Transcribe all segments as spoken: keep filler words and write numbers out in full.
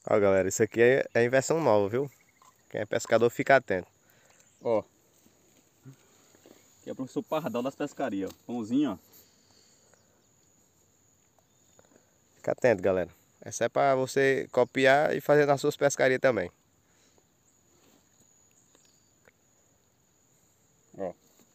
Ó, galera, isso aqui é, é inversão nova, viu? Quem é pescador fica atento. Ó. Aqui é o professor Pardal das pescarias, ó. Pãozinho, ó. Fica atento, galera. Essa é pra você copiar e fazer nas suas pescarias também. Ó.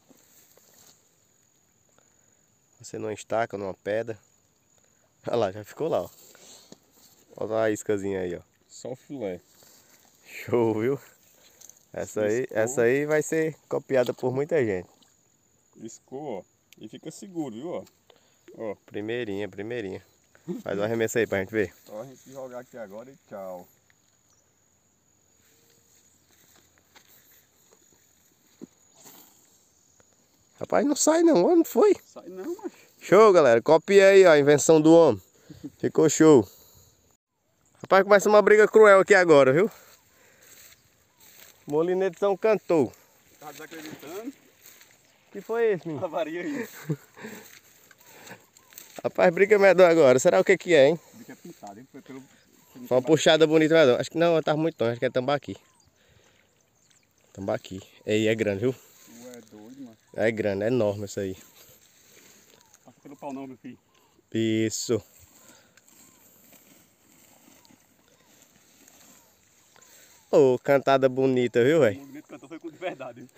Você não estaca numa pedra. Olha lá, já ficou lá, ó. Olha a iscazinha aí, ó. Só o filé. Show, viu? Essa aí, essa aí vai ser copiada por muita gente. Iscou, ó. E fica seguro, viu, ó. Ó. Primeirinha, primeirinha. Faz o arremesso aí pra gente ver. Só a gente jogar aqui agora e tchau. Rapaz, não sai não, ó, não foi? Sai não, macho. Show, galera. Copia aí, ó, a invenção do homem. Ficou show. Rapaz, começa uma briga cruel aqui agora, viu? Molinetão cantou. Tá desacreditando? O que foi esse, menino? Avaria aí. Rapaz, briga medonha agora. Será o que que é, hein? O bicho é pintado, hein? Foi pelo... Foi uma puxada bonita medonha. Acho que não, tava muito longe. Acho que é tambaqui. Tambaqui. Ei, é grande, viu? Tu é doido, mano. É grande, é enorme isso aí. Passa pelo pau não, meu filho. Isso. Ô, oh, cantada bonita, viu, velho? O movimento cantou foi com de verdade, hein?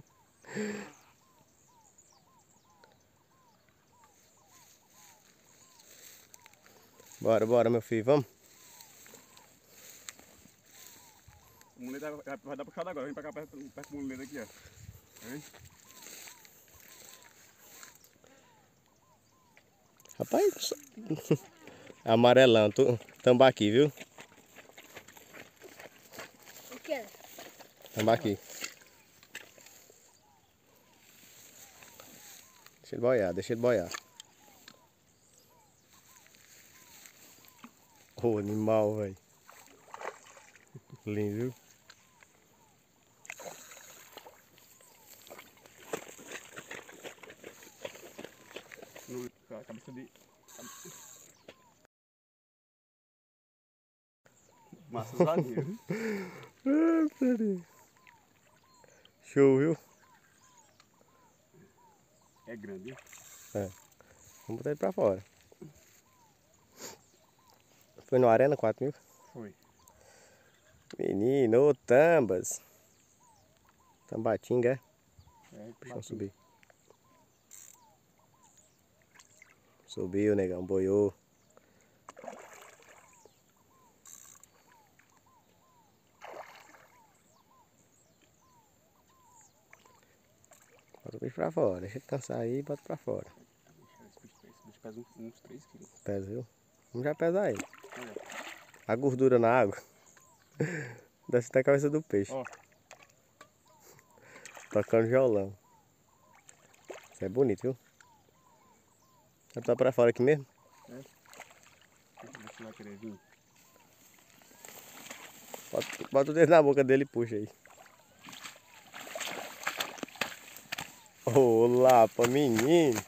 Bora, bora, meu filho, vamos? O muleta vai, vai dar puxada agora. Vem pra cá perto, perto do muleta aqui, ó. Vem. Rapaz, amarelão, tambaqui, viu? O que é? Tambaqui. Deixa ele boiar, deixa ele boiar. Ô, oh, animal, velho. Lindo, viu? No, a cabeça de... Massa zagueiro. Show, viu? É grande, hein? É. Vamos botar ele pra fora. Foi no Arena quatro mil? Foi. Menino, ô tambas. Tambatinga, é? É, Deixa eu subir. Subiu, negão, boiou. Bota o bicho pra fora, deixa ele cansar aí e bota pra fora. Esse bicho, esse bicho pesa uns, uns três quilos. Pesa, viu? Vamos já pesar ele. Olha. A gordura na água. Desce até a cabeça do peixe. Ó. Tocando violão. Isso é bonito, viu? Vai botar pra fora aqui mesmo? É. Deixa eu vai querer vir. Bota, bota o dedo na boca dele e puxa aí. Olá, pô, menino.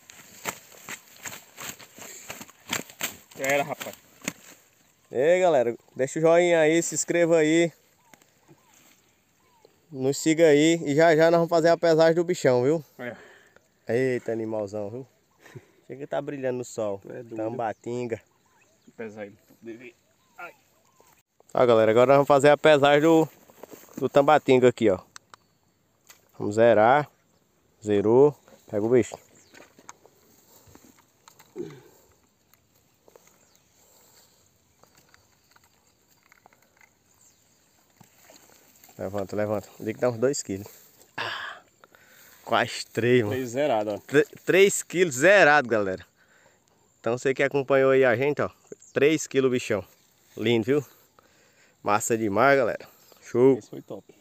Era, rapaz. E aí, galera, deixa o joinha aí, se inscreva aí. Nos siga aí e já já nós vamos fazer a pesagem do bichão, viu? É. Eita, animalzão, viu? Chega que tá brilhando no sol. É doido. Tambatinga. Vou pesar ele. Deve... Ai. Ó, galera, agora nós vamos fazer a pesagem do, do tambatinga aqui, ó. Vamos zerar. Zerou. Pega o bicho. Levanta, levanta. Tem que dar uns dois quilos. Ah, quase três, mano. Três zerado, ó. três quilos zerado, galera. Então você que acompanhou aí a gente, ó. três quilos, bichão. Lindo, viu? Massa demais, galera. Show. Esse foi top.